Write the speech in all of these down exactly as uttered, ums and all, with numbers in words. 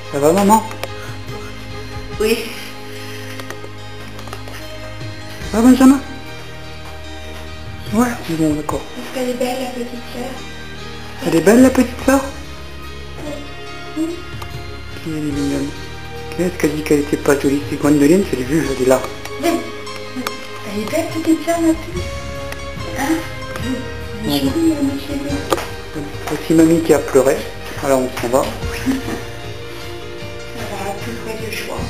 Ça va, maman? Oui. Ça va, Benjamin? Ouais, bon, d'accord. Est-ce qu'elle est belle, la petite sœur? Elle est belle, la petite sœur? Oui. Qui est mignonne. Qu'est-ce qu'elle dit qu'elle était pas jolie? C'est Gwendoline, c'est le juge, elle est là. Oui. Elle est belle, petite sœur, ma fille. Hein? Elle est jolie, elle est jolie. Voici mamie qui a pleuré. Alors on s'en va. Elle aura plus près du choix.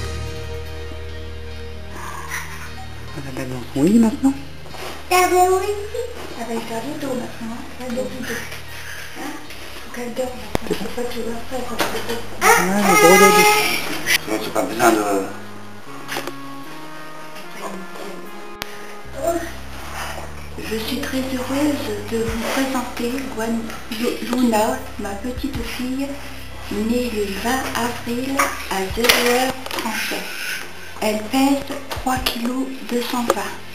Elle est dans son lit maintenant. Ah ben oui. Elle va faire du dos maintenant. Hein? Elle dort du dos. Hein? Faut qu'elle dort maintenant. Faut pas que tu vas faire quand tu dors. Ah, le gros dodo. Sinon, c'est pas besoin de... Je suis très heureuse de vous présenter Gwen Luna, ma petite fille, née le vingt avril à zéro heure trente-sept. Elle pèse trois kilos deux cent vingt.